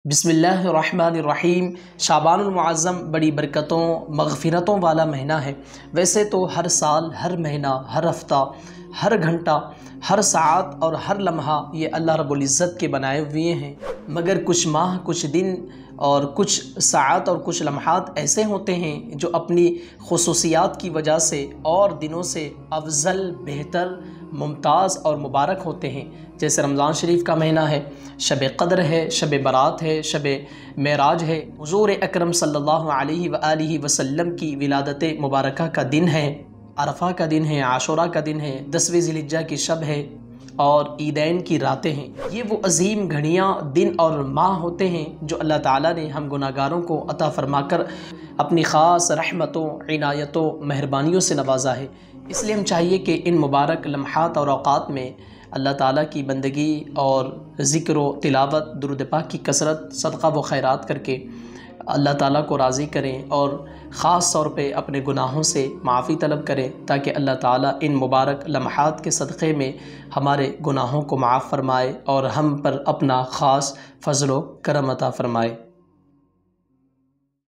بسم الرحمن الرحیم۔ شعبان المعظم بڑی برکتوں مغفرتوں والا مہینہ ہے۔ ویسے تو ہر سال، ہر مہینہ، ہر ہفتہ، ہر گھنٹہ، ہر ساعت اور ہر لمحہ یہ اللہ رب العزت کے بنائے ہوئے ہیں، مگر کچھ ماہ، کچھ دن اور کچھ ساعت اور کچھ لمحات ایسے ہوتے ہیں جو اپنی خصوصیات کی وجہ سے اور دنوں سے افضل، بہتر، ممتاز اور مبارک ہوتے ہیں۔ جیسے رمضان شریف کا مہینہ ہے، شب قدر ہے، شب برات ہے، شب معراج ہے، حضور اکرم صلی اللہ علیہ وآلہ وسلم کی ولادت مبارکہ کا دن ہے، عرفہ کا دن ہے، عاشوراء کا دن ہے، 10ویں ذی الحجہ کی شب ہے اور عیدین کی راتیں ہیں۔ یہ وہ عظیم گھڑیاں، دن اور ماہ ہوتے ہیں جو اللہ تعالیٰ نے ہم گناہ گاروں کو عطا فرما کر اپنی خاص رحمتوں، عنایتوں، مہربانیوں سے نوازا ہے۔ اس لیے ہم چاہیے کہ ان مبارک لمحات اور اوقات میں اللہ تعالیٰ کی بندگی اور ذکر و تلاوت، درود پاک کی کثرت، صدقہ و خیرات کر کے اللہ تعالیٰ کو راضی کریں اور خاص طور پہ اپنے گناہوں سے معافی طلب کریں، تاکہ اللہ تعالیٰ ان مبارک لمحات کے صدقے میں ہمارے گناہوں کو معاف فرمائے اور ہم پر اپنا خاص فضل و کرم عطا فرمائے۔